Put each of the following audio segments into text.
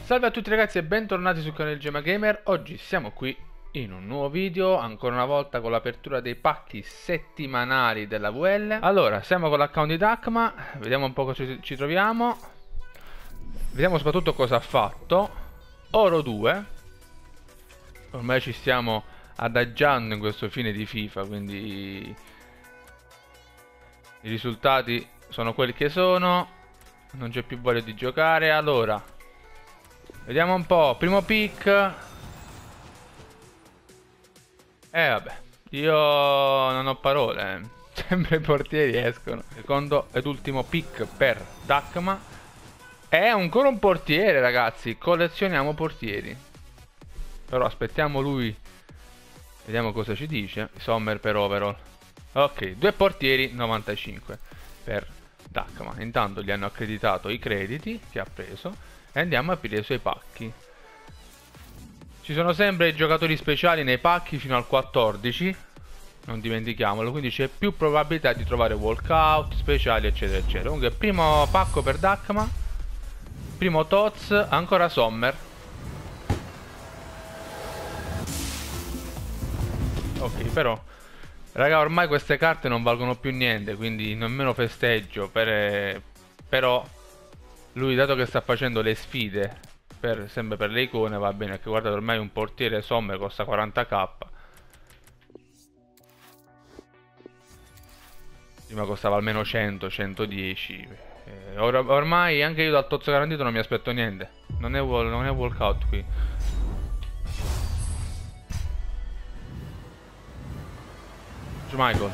Salve a tutti ragazzi e bentornati sul canale Gemma Gamer. Oggi siamo qui in un nuovo video, ancora una volta con l'apertura dei pacchi settimanali della VL. Allora, siamo con l'account di Dakma, vediamo un po' cosa ci troviamo. Vediamo soprattutto cosa ha fatto. Oro 2. Ormai ci stiamo adagiando in questo fine di FIFA, quindi i risultati sono quelli che sono. Non c'è più voglia di giocare. Allora, vediamo un po'. Primo pick. Vabbè, io non ho parole. Sempre i portieri escono. Secondo ed ultimo pick per Dakma. È ancora un portiere, ragazzi. Collezioniamo portieri. Però aspettiamo lui. Vediamo cosa ci dice. Sommer per overall. Ok, due portieri 95 per Dakma. Intanto gli hanno accreditato i crediti che ha preso e andiamo a aprire i suoi pacchi. Ci sono sempre i giocatori speciali nei pacchi fino al 14, non dimentichiamolo, quindi c'è più probabilità di trovare walkout, speciali eccetera eccetera. Comunque primo pacco per Dakma, primo Tots, ancora Sommer. Ok, però raga, ormai queste carte non valgono più niente, quindi nemmeno festeggio. Però lui, dato che sta facendo le sfide sempre per le icone, va bene. Che guardate, ormai un portiere Sommer costa 40k. Prima costava almeno 100, 110. Ormai anche io dal tozzo garantito non mi aspetto niente. Non è walkout qui. Michael,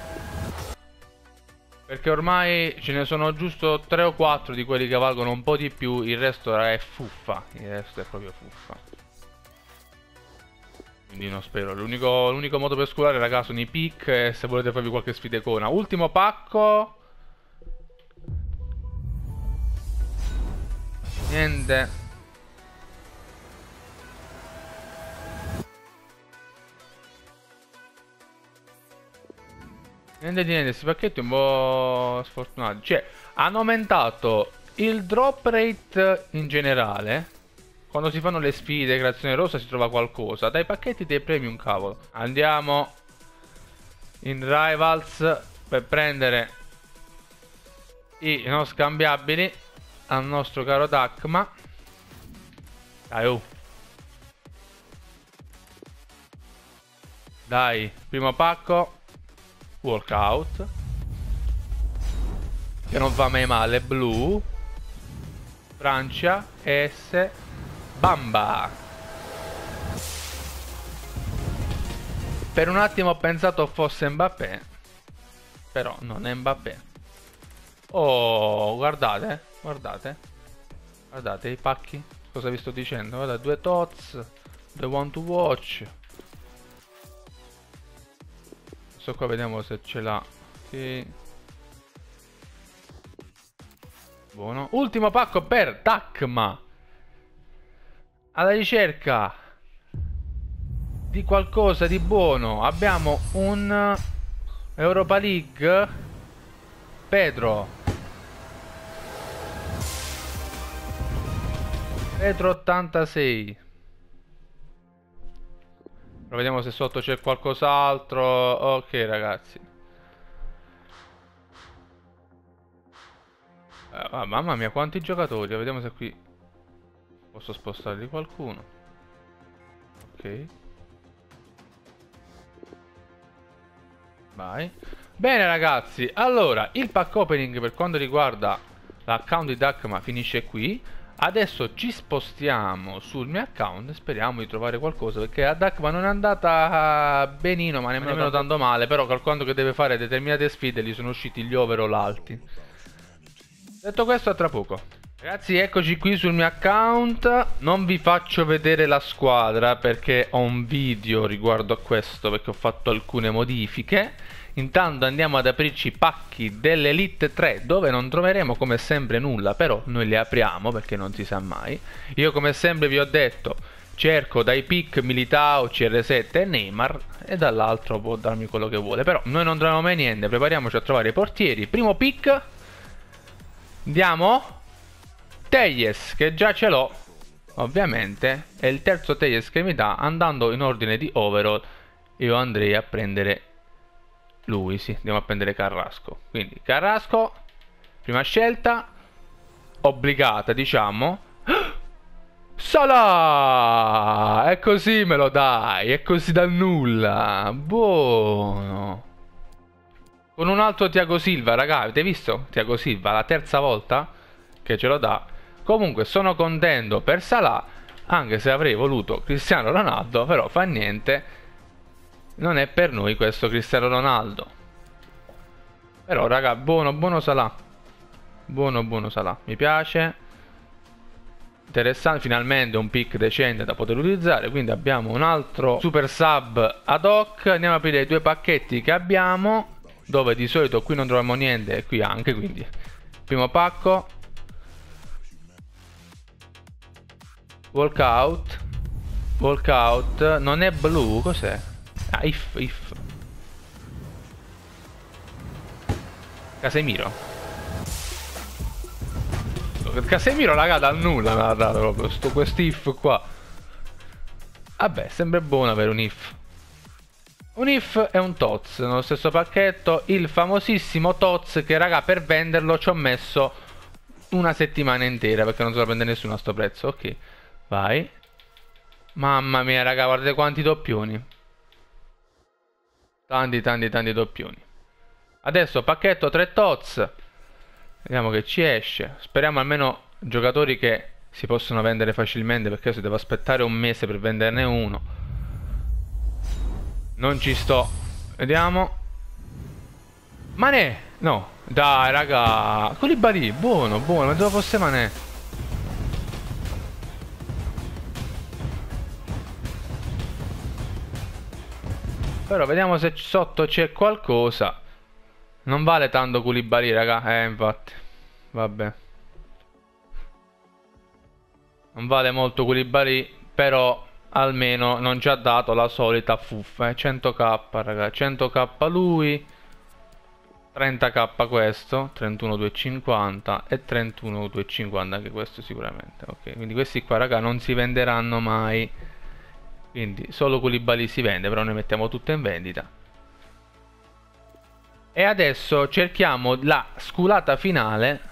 perché ormai ce ne sono giusto 3 o 4 di quelli che valgono un po' di più. Il resto è fuffa. Il resto è proprio fuffa. Quindi non spero. L'unico modo per scurare, raga, sono i pick. E se volete farvi qualche sfida icona. Ultimo pacco. Niente. Niente di niente, questi pacchetti un po' sfortunati. Cioè, hanno aumentato il drop rate in generale. Quando si fanno le sfide, creazione rosa, si trova qualcosa. Dai pacchetti dei premi un cavolo. Andiamo in Rivals per prendere i non scambiabili al nostro caro Dakma. Dai, Dai, primo pacco. Walkout, che non va mai male. Blu, Francia, S, Bamba. Per un attimo ho pensato fosse Mbappé, però non è Mbappé. Oh, guardate, guardate, guardate i pacchi. Cosa vi sto dicendo? Guardate, due Tots, due One to Watch. Questo qua vediamo se ce l'ha. Ok. Buono. Ultimo pacco per Dakma. Alla ricerca di qualcosa di buono. Abbiamo un Europa League. Pedro 86. Vediamo se sotto c'è qualcos'altro. Ok ragazzi. Mamma mia, quanti giocatori. Vediamo se qui posso spostarli qualcuno. Ok. Vai. Bene ragazzi, allora il pack opening per quanto riguarda l'account di Dakma finisce qui. Adesso ci spostiamo sul mio account e speriamo di trovare qualcosa, perché a Dakma non è andata benino, ma nemmeno tanto male. Però calcolando che deve fare determinate sfide gli sono usciti gli overall alti. Detto questo, a tra poco. Ragazzi, eccoci qui sul mio account. Non vi faccio vedere la squadra perché ho un video riguardo a questo, perché ho fatto alcune modifiche. Intanto andiamo ad aprirci i pacchi dell'Elite 3, dove non troveremo come sempre nulla, però noi li apriamo perché non si sa mai. Io come sempre vi ho detto, cerco dai pick Militao, CR7 e Neymar, e dall'altro può darmi quello che vuole. Però noi non troviamo mai niente, prepariamoci a trovare i portieri. Primo pick. Andiamo. Teyes, che già ce l'ho. ovviamente, e il terzo taglio estremità, andando in ordine di overall, io andrei a prendere lui, sì, andiamo a prendere Carrasco. Quindi Carrasco, prima scelta, obbligata, diciamo. Salah! E così me lo dai, è così dal nulla. Buono. Con un altro Thiago Silva, raga, avete visto? Thiago Silva, la terza volta che ce lo dà. Comunque sono contento per Salah, anche se avrei voluto Cristiano Ronaldo, però fa niente. Non è per noi questo Cristiano Ronaldo. Però raga, buono, buono Salah. Buono, buono Salah, mi piace. Interessante, finalmente un pick decente da poter utilizzare. Quindi abbiamo un altro super sub ad hoc. Andiamo a aprire i due pacchetti che abbiamo, dove di solito qui non troviamo niente e qui anche, quindi primo pacco. Walkout. Walkout. Non è blu, cos'è? Ah, if. Casemiro. Casemiro, raga, dal nulla me l'ha dato proprio quest'if qua. Vabbè, sembra buono avere un if. Un if e un TOTS nello stesso pacchetto. Il famosissimo TOTS che, raga, per venderlo ci ho messo una settimana intera, perché non se lo prende nessuno a sto prezzo. Ok, vai. Mamma mia, raga, guardate quanti doppioni. Tanti doppioni. Adesso pacchetto 3 TOTS. Vediamo che ci esce. Speriamo almeno giocatori che si possono vendere facilmente, perché se devo aspettare un mese per venderne uno non ci sto. Vediamo. Mané. No, dai raga. Koulibaly, buono, buono. Ma dove fosse Mané? Però vediamo se sotto c'è qualcosa. Non vale tanto Koulibaly, raga. Infatti. Vabbè. Non vale molto Koulibaly, però almeno non ci ha dato la solita fuffa. 100k, raga. 100k lui. 30k questo. 31,250 e 31,250 anche questo sicuramente. Ok, quindi questi qua, raga, non si venderanno mai. Quindi solo Koulibaly si vende, però noi mettiamo tutto in vendita. E adesso cerchiamo la sculata finale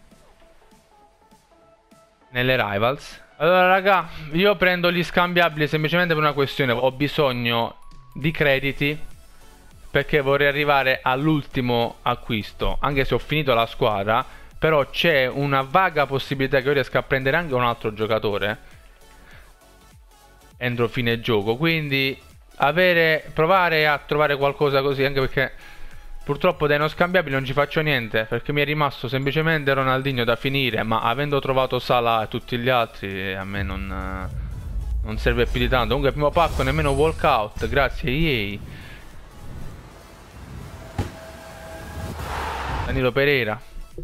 nelle Rivals. Allora raga, io prendo gli scambiabili semplicemente per una questione. Ho bisogno di crediti, perché vorrei arrivare all'ultimo acquisto. Anche se ho finito la squadra, però c'è una vaga possibilità che io riesca a prendere anche un altro giocatore entro fine gioco. Quindi provare a trovare qualcosa così, anche perché purtroppo dai non scambiabili non ci faccio niente, perché mi è rimasto semplicemente Ronaldinho da finire, ma avendo trovato Salah e tutti gli altri a me non serve più di tanto. Comunque primo pacco, nemmeno walkout, grazie EA. Danilo Pereira.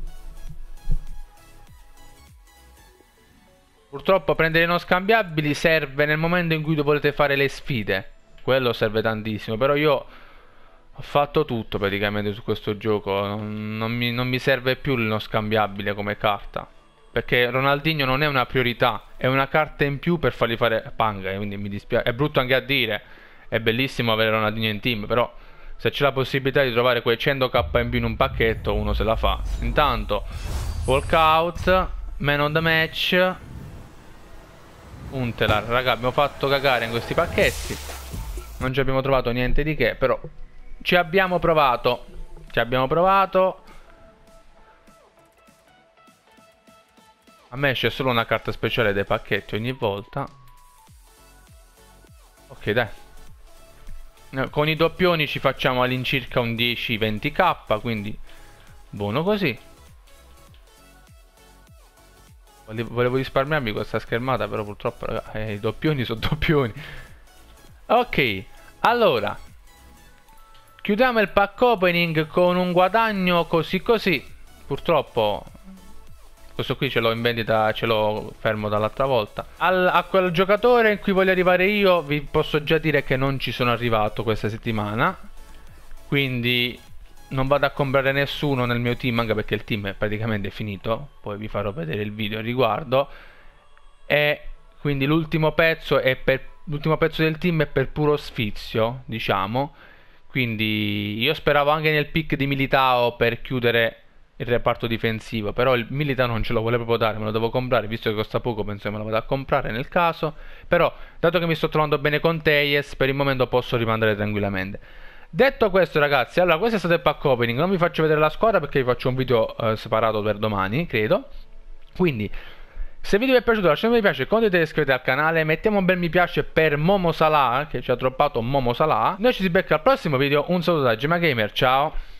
Purtroppo prendere i non scambiabili serve nel momento in cui volete fare le sfide. Quello serve tantissimo, però io ho fatto tutto praticamente su questo gioco. Non mi serve più il non scambiabile come carta, perché Ronaldinho non è una priorità, è una carta in più per fargli fare panga. Quindi mi dispiace, è brutto anche a dire. È bellissimo avere Ronaldinho in team, però se c'è la possibilità di trovare quei 100k in più in un pacchetto, uno se la fa. Intanto walkout, man on the match, Untelar. Raga, abbiamo fatto cagare in questi pacchetti. Non ci abbiamo trovato niente di che, però ci abbiamo provato. Ci abbiamo provato. A me esce solo una carta speciale dei pacchetti ogni volta. Ok, dai. Con i doppioni ci facciamo all'incirca un 10-20k, quindi buono così. Volevo risparmiarmi questa schermata, però purtroppo i doppioni sono doppioni. Ok, allora chiudiamo il pack opening con un guadagno così così. Purtroppo questo qui ce l'ho in vendita, ce l'ho fermo dall'altra volta. A quel giocatore in cui voglio arrivare io, vi posso già dire che non ci sono arrivato questa settimana, quindi non vado a comprare nessuno nel mio team, anche perché il team è praticamente finito. Poi vi farò vedere il video al riguardo. E quindi l'ultimo pezzo del team è per puro sfizio, diciamo. Quindi io speravo anche nel pick di Militao per chiudere il reparto difensivo, però il Militao non ce lo vuole proprio dare, me lo devo comprare, visto che costa poco, penso che me lo vado a comprare nel caso. Però, dato che mi sto trovando bene con Teyes, per il momento posso rimandare tranquillamente. Detto questo, ragazzi, allora questo è stato il pack opening. Non vi faccio vedere la squadra perché vi faccio un video separato per domani, credo. Quindi, se il video vi è piaciuto lasciate un mi piace, condividete e iscrivetevi al canale, mettiamo un bel mi piace per Momo Salah, che ci ha droppato Momo Salah. Noi ci si becca al prossimo video, un saluto da Gemma Gamer, ciao!